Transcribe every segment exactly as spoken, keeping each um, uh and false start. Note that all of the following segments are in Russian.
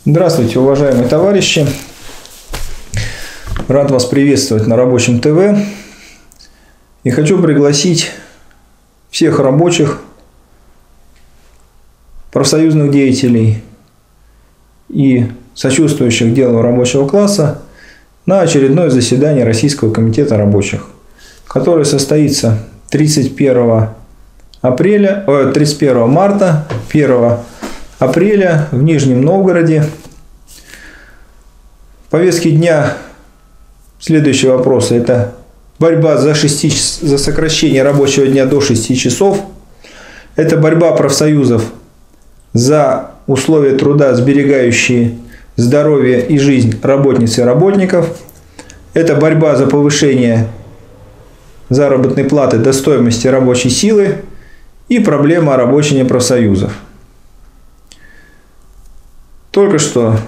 Здравствуйте, уважаемые товарищи! Рад вас приветствовать на Рабочем ТВ. И хочу пригласить всех рабочих, профсоюзных деятелей и сочувствующих делу рабочего класса на очередное заседание Российского комитета рабочих, которое состоится тридцать первого апреля, э, тридцать первого марта, первого апреля в Нижнем Новгороде. В повестке дня следующие вопросы: это борьба за, шести, за сокращение рабочего дня до шести часов, это борьба профсоюзов за условия труда, сберегающие здоровье и жизнь работниц и работников, это борьба за повышение заработной платы до стоимости рабочей силы и проблема орабочения профсоюзов. Только что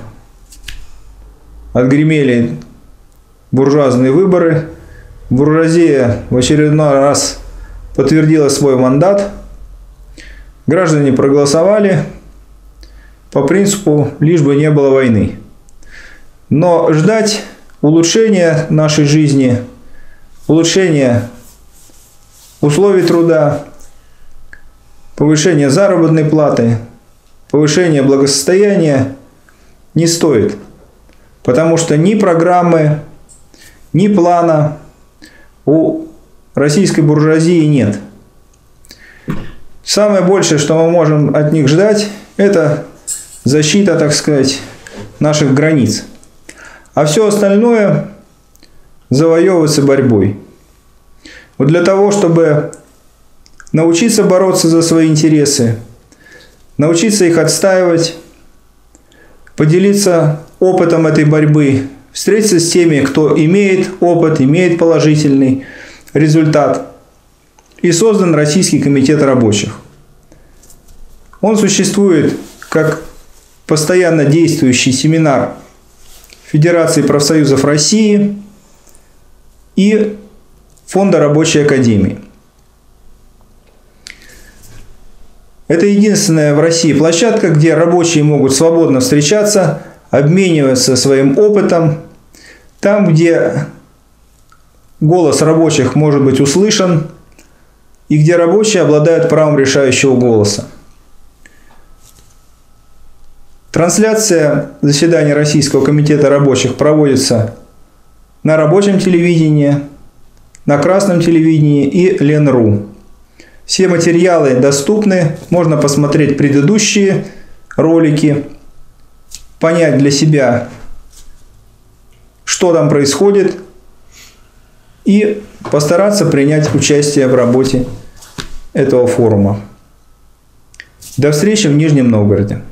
отгремели буржуазные выборы. Буржуазия в очередной раз подтвердила свой мандат. Граждане проголосовали по принципу «лишь бы не было войны». Но ждать улучшения нашей жизни, улучшения условий труда, повышения заработной платы, повышения благосостояния не стоит. Потому что ни программы, ни плана у российской буржуазии нет. Самое большее, что мы можем от них ждать, это защита, так сказать, наших границ. А все остальное завоевывается борьбой. Вот для того, чтобы научиться бороться за свои интересы, научиться их отстаивать, поделиться опытом этой борьбы, встретиться с теми, кто имеет опыт, имеет положительный результат. И создан Российский комитет рабочих. Он существует как постоянно действующий семинар Федерации профсоюзов России и Фонда рабочей академии. Это единственная в России площадка, где рабочие могут свободно встречаться, обмениваться своим опытом, там, где голос рабочих может быть услышан и где рабочие обладают правом решающего голоса. Трансляция заседания Российского комитета рабочих проводится на рабочем телевидении, на красном телевидении и Ленру. Все материалы доступны, можно посмотреть предыдущие ролики, понять для себя, что там происходит, и постараться принять участие в работе этого форума. До встречи в Нижнем Новгороде.